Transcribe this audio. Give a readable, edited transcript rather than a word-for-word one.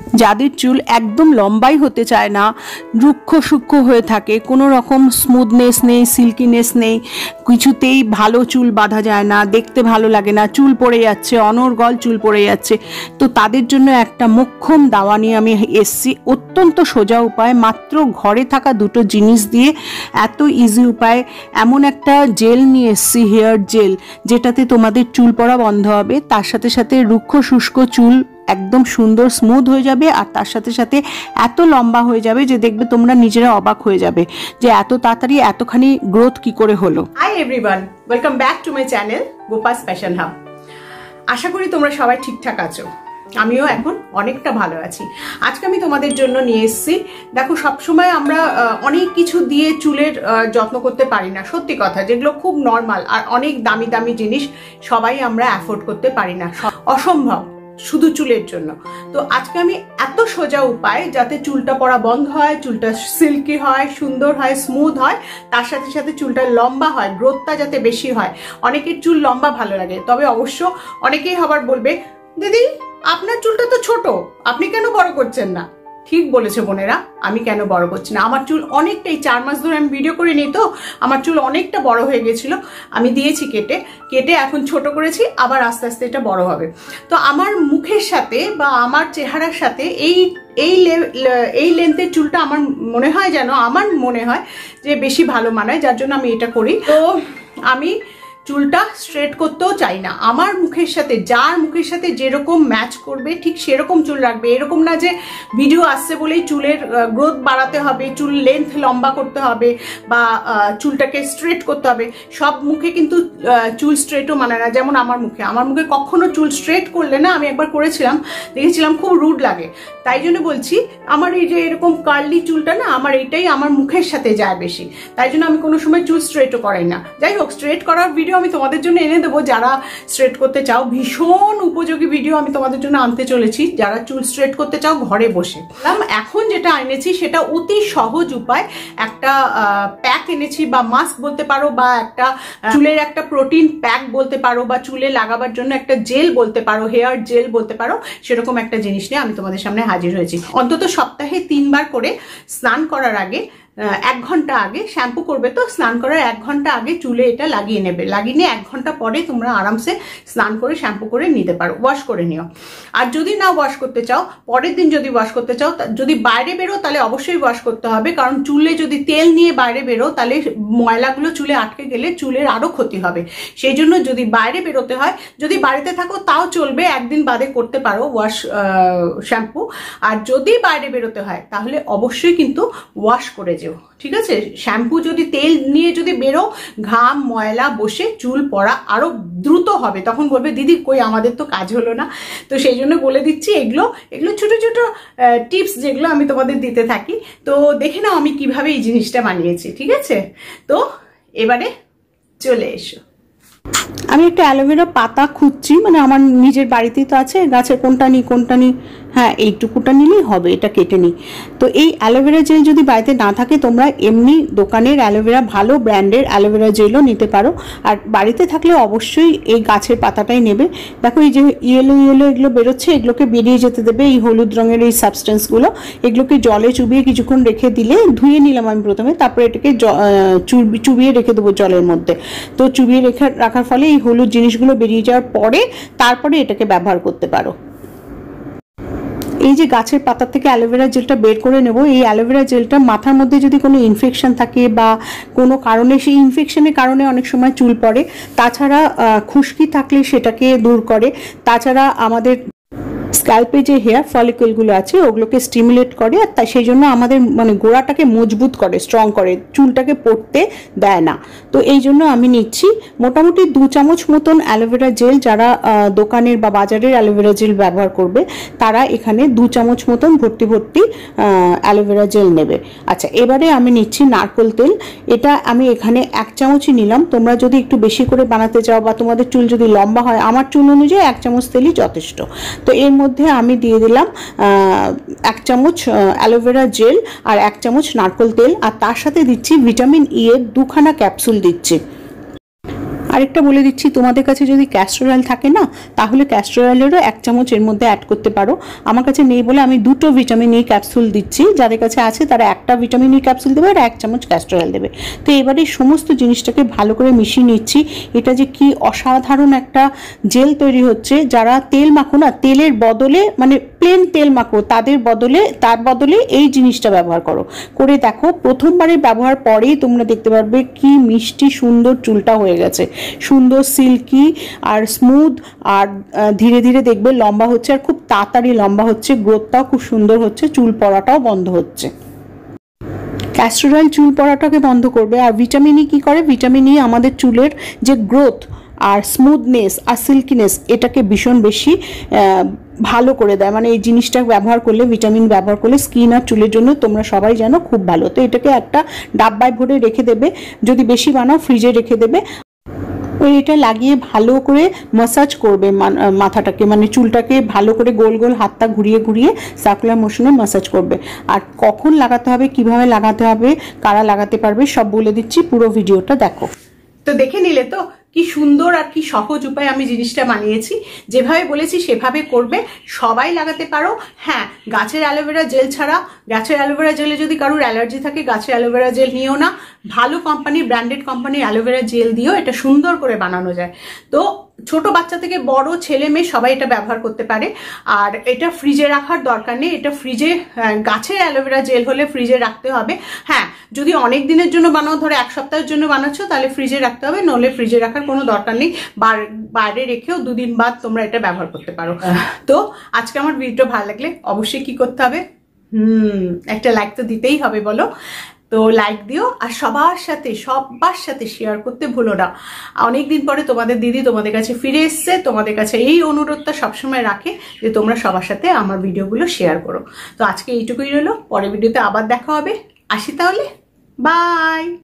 যাদের চুল একদম লম্বাই হতে চায় না, রুক্ষ সূক্ষ্ম হয়ে থাকে, কোনো রকম স্মুথনেস নেই, সিল্কিনেস নেই, কিছুতেই ভালো চুল বাঁধা যায় না, দেখতে ভালো লাগে না, চুল পড়ে যাচ্ছে, অনর্গল চুল পড়ে যাচ্ছে, তো তাদের জন্য একটা মোক্ষম দাওয়া নিয়ে আমি এসছি। অত্যন্ত সোজা উপায়, মাত্র ঘরে থাকা দুটো জিনিস দিয়ে এত ইজি উপায় এমন একটা জেল নিয়ে এসছি, হেয়ার জেল, যেটাতে তোমাদের চুল পড়া বন্ধ হবে, তার সাথে সাথে রুক্ষ শুষ্ক চুল একদম সুন্দর স্মুথ হয়ে যাবে, আর তার সাথে সাথে এত লম্বা হয়ে যাবে যে দেখবে তোমরা নিজেরা অবাক হয়ে যাবে যে এত তাড়াতাড়ি এতখানি গ্রোথ কি করে হলো। Hi everyone, welcome back to my channel গোপাস ফ্যাশন হাব। আশা করি তোমরা সবাই ঠিকঠাক আছো, আমিও এখন অনেকটা ভালো আছি। আজকে আমি তোমাদের জন্য নিয়ে এসেছি, দেখো সবসময় আমরা অনেক কিছু দিয়ে চুলের যত্ন করতে পারি না, সত্যি কথা, যেগুলো খুব নর্মাল আর অনেক দামি দামি জিনিস সবাই আমরা অ্যাফোর্ড করতে পারি না, অসম্ভব শুধু চুলের জন্য। তো আজকে আমি এত সোজা উপায় যাতে চুলটা পড়া বন্ধ হয়, চুলটা সিল্কি হয়, সুন্দর হয়, স্মুথ হয়, তার সাথে সাথে চুলটা লম্বা হয়, গ্রোথটা যাতে বেশি হয়। অনেকের চুল লম্বা ভালো লাগে, তবে অবশ্য অনেকেই আবার বলবে দিদি আপনার চুলটা তো ছোট, আপনি কেন বড় করছেন না? ঠিক বলেছে বোনেরা, আমি কেন বড় করছি না, আমার চুল অনেকটাই, 4 মাস ধরে আমি ভিডিও করে নিই, তো আমার চুল অনেকটা বড় হয়ে গেছিল, আমি দিয়েছি কেটে এখন ছোট করেছি, আবার আস্তে আস্তে এটা বড় হবে। তো আমার মুখের সাথে বা আমার চেহারার সাথে এই লেন্থের চুলটা আমার মনে হয় যে বেশি ভালো মানায়, যার জন্য আমি এটা করি। তো আমি চুলটা স্ট্রেট করতেও চাই না, আমার মুখের সাথে, যার মুখের সাথে যেরকম ম্যাচ করবে ঠিক সেরকম চুল রাখবে। এরকম না যে ভিডিও আসছে বলেই চুলের গ্রোথ বাড়াতে হবে, চুল লেন্থ লম্বা করতে হবে বা চুলটাকে স্ট্রেট করতে হবে। সব মুখে কিন্তু চুল স্ট্রেটও মানে না, যেমন আমার মুখে কখনো চুল স্ট্রেট করলে না, আমি একবার করেছিলাম, দেখেছিলাম খুব রুড লাগে। তাই জন্য বলছি, আমার এই যে এরকম কার্লি চুলটা না, আমার এইটাই আমার মুখের সাথে যায় বেশি, তাই জন্য আমি কোনো সময় চুল স্ট্রেটও করাই না। যাই হোক, স্ট্রেট করার ভিডিও আমি তোমাদের জন্য এনে দেবো, যারা স্ট্রেট করতে চাও, ভীষণ উপযোগী ভিডিও আমি তোমাদের জন্য আনতে চলেছি, যারা চুল স্ট্রেট করতে চাও ঘরে বসে। এখন যেটা এনেছি সেটা অতি সহজ উপায়, একটা প্যাক এনেছি, বা মাস্ক বলতে পারো, বা একটা চুলের একটা প্রোটিন প্যাক বলতে পারো, বা চুলে লাগাবার জন্য একটা জেল বলতে পারো, হেয়ার জেল বলতে পারো, সেরকম একটা জিনিস নিয়ে আমি তোমাদের সামনে হাজির হয়েছি। অন্তত সপ্তাহে 3 বার করে স্নান করার আগে 1 ঘন্টা আগে, শ্যাম্পু করবে তো স্নান করার 1 ঘন্টা আগে চুলে এটা লাগিয়ে নেবে, লাগিয়ে নিয়ে 1 ঘন্টা পরে তোমরা আরামসে স্নান করে শ্যাম্পু করে নিতে পারো, ওয়াশ করে নিও। আর যদি না ওয়াশ করতে চাও, পরের দিন যদি ওয়াশ করতে চাও, যদি বাইরে বেরো তাহলে অবশ্যই ওয়াশ করতে হবে, কারণ চুলে যদি তেল নিয়ে বাইরে বেরো তাহলে ময়লাগুলো চুলে আটকে গেলে চুলের আরো ক্ষতি হবে। সেই জন্য যদি বাইরে বেরোতে হয়, যদি বাড়িতে থাকো তাও চলবে, একদিন বাদে করতে পারো ওয়াশ শ্যাম্পু। আর যদি বাইরে বেরোতে হয় তাহলে অবশ্যই কিন্তু ওয়াশ করে যেও, ঠিক আছে? শ্যাম্পু যদি তেল নিয়ে যদি বেরো, ঘাম ময়লা বসে চুল পড়া আরো দ্রুত হবে, তখন বলবে দিদি কই আমাদের তো কাজ হলো না। তো সেই জন্য বলে দিচ্ছি, এগুলো ছোট ছোট টিপস যেগুলো আমি তোমাদের দিতে থাকি। তো দেখে নাও আমি কিভাবে এই জিনিসটা বানিয়েছি, ঠিক আছে? তো এবারে চলে এসো। আমি একটা অ্যালোভেরা পাতা খুঁজছি, মানে আমার নিজের বাড়িতেই তো আছে, গাছের কোনটা নিই, হ্যাঁ এইটুকুটা নিলেই হবে, এটা কেটে নিই। তো এই অ্যালোভেরা জেল যদি বাড়িতে না থাকে, তোমরা এমনি দোকানের অ্যালোভেরা, ভালো ব্র্যান্ডের অ্যালোভেরা জেলও নিতে পারো, আর বাড়িতে থাকলে অবশ্যই এই গাছের পাতাটাই নেবে। দেখো এই যে ইয়েলো এগুলো বেরোচ্ছে, এগুলোকে বেরিয়ে যেতে দেবে, এই হলুদ রঙের এই সাবস্টেন্সগুলো, এগুলোকে জলে চুবিয়ে কিছুক্ষণ রেখে দিলে, ধুয়ে নিলাম আমি প্রথমে, তারপরে এটাকে চুবিয়ে রেখে দেবো জলের মধ্যে। তো চুবিয়ে রাখার ফলে এই হলুদ জিনিসগুলো বেরিয়ে যাওয়ার পরে তারপরে এটাকে ব্যবহার করতে পারো। এই যে গাছের পাতা থেকে অ্যালোভেরা জেলটা বের করে নেব। এই অ্যালোভেরা জেলটা মাথার মধ্যে যদি কোনো ইনফেকশন থাকে বা কোনো কারণে, সেই ইনফেকশনের কারণে অনেক সময় চুল পড়ে, তাছাড়া খুশকি থাকলে সেটাকে দূর করে, তাছাড়া আমাদের স্ক্যাল্পে যে হেয়ার ফলিকলগুলো আছে ওগুলোকে স্টিমুলেট করে, আর তাই সেই জন্য আমাদের মানে গোড়াটাকে মজবুত করে, স্ট্রং করে, চুলটাকে পড়তে দেয় না। তো এই জন্য আমি নিচ্ছি মোটামুটি 2 চামচ মতন অ্যালোভেরা জেল। যারা দোকানের বা বাজারের অ্যালোভেরা জেল ব্যবহার করবে তারা এখানে 2 চামচ মতন ভর্তি অ্যালোভেরা জেল নেবে। আচ্ছা, এবারে আমি নিচ্ছি নারকেল তেল। এটা আমি এখানে 1 চামচই নিলাম, তোমরা যদি একটু বেশি করে বানাতে চাও বা তোমাদের চুল যদি লম্বা হয়, আমার চুল অনুযায়ী 1 চামচ তেলই যথেষ্ট। তো এর মধ্যে আমি দিয়ে দিলাম 1 চামচ অ্যালোভেরা জেল আর 1 চামচ নারকেল তেল, আর তার সাথে দিচ্ছি ভিটামিন ই এর 2খানা ক্যাপসুল দিচ্ছি। আর আরেকটা বলে দিচ্ছি, তোমাদের কাছে যদি ক্যাস্টর অয়েল থাকে না, তাহলে ক্যাস্টর অয়েলেরও 1 চামচ এর মধ্যে অ্যাড করতে পারো। আমার কাছে নেই বলে আমি 2টো ভিটামিন ই ক্যাপসুল দিচ্ছি, যাদের কাছে আছে তারা 1টা ভিটামিন ই ক্যাপসুল দেবে আর 1 চামচ ক্যাস্টর অয়েল দেবে। তো এবারে সমস্ত জিনিসটাকে ভালো করে মিশিয়ে নিচ্ছি। এটা যে কি অসাধারণ একটা জেল তৈরি হচ্ছে। যারা তেল মাখো না, তেলের বদলে মানে প্লেন তেল মাখো, তার বদলে এই জিনিসটা ব্যবহার করো, করে দেখো প্রথমবারে ব্যবহার পরেই তোমরা দেখতে পারবে কি মিষ্টি সুন্দর চুলটা হয়ে গেছে, সুন্দর সিল্কি আর স্মুথ, আর ধীরে ধীরে দেখবে লম্বা হচ্ছে, আর খুব তাড়াতাড়ি লম্বা হচ্ছে, গ্রোথটাও খুব সুন্দর হচ্ছে, চুল পড়াটাও বন্ধ হচ্ছে। ক্যাস্টর অয়েল চুল পড়াটাকে বন্ধ করবে। আর ভিটামিন ই কী করে? ভিটামিন ই আমাদের চুলের যে গ্রোথ আর স্মুথনেস আর সিল্কিনেস এটাকে ভীষণ বেশি ভালো করে দেয়। মানে এই জিনিসটা ব্যবহার করলে, ভিটামিন ব্যবহার করলে স্কিন আর চুলের জন্য তোমরা সবাই জানো খুব ভালো। তো এটাকে একটা ডাব্বায় ভরে রেখে দেবে, যদি বেশি বানাও ফ্রিজে রেখে দেবে। এটা লাগিয়ে ভালো করে ম্যাসাজ করবে মাথাটাকে, মানে চুলটাকে ভালো করে গোল গোল হাতটা ঘুরিয়ে ঘুরিয়ে সার্কুলার মোশনে ম্যাসাজ করবে। আর কখন লাগাতে হবে, কিভাবে লাগাতে হবে, কারা লাগাতে পারবে সব বলে দিচ্ছি, পুরো ভিডিওটা দেখো। তো দেখে নিলে তো কি সুন্দর আর কি সহজ উপায় আমি জিনিসটা বানিয়েছি। যেভাবে বলেছি সেভাবে করবে, সবাই লাগাতে পারো। হ্যাঁ, গাছের অ্যালোভেরা জেল ছাড়া, গাছের অ্যালোভেরা জেলে যদি কারোর অ্যালার্জি থাকে গাছের অ্যালোভেরা জেল নিও না, ভালো কোম্পানি ব্র্যান্ডেড কোম্পানির অ্যালোভেরা জেল দিয়েও এটা সুন্দর করে বানানো যায়। তো ছোট বাচ্চা থেকে বড় ছেলে মেয়ে সবাই এটা ব্যবহার করতে পারে। আর এটা ফ্রিজে রাখার দরকার নেই, এটা ফ্রিজে গাছের অ্যালোভেরা জেল হলে ফ্রিজে রাখতে হবে। হ্যাঁ, যদি অনেক দিনের জন্য বানাও, ধরো 1 সপ্তাহের জন্য বানাচ্ছ, তাহলে ফ্রিজে রাখতে হবে, নইলে ফ্রিজে রাখার কোনো দরকার নেই, বাইরে রেখেও 2 দিন বাদ তোমরা এটা ব্যবহার করতে পারো। তো আজকে আমার ভিডিও ভালো লাগলে অবশ্যই কি করতে হবে, একটা লাইক তো দিতেই হবে বলো। তো লাইক দিও, আর সবার সাথে শেয়ার করতে ভুলো না। অনেকদিন পরে তোমাদের দিদি তোমাদের কাছে ফিরে এসছে, তোমাদের কাছে এই অনুরোধটা সবসময় রাখে যে তোমরা সবার সাথে আমার ভিডিওগুলো শেয়ার করো। তো আজকে এইটুকুই রইলো, পরের ভিডিওতে আবার দেখা হবে, আসি তাহলে, বাই।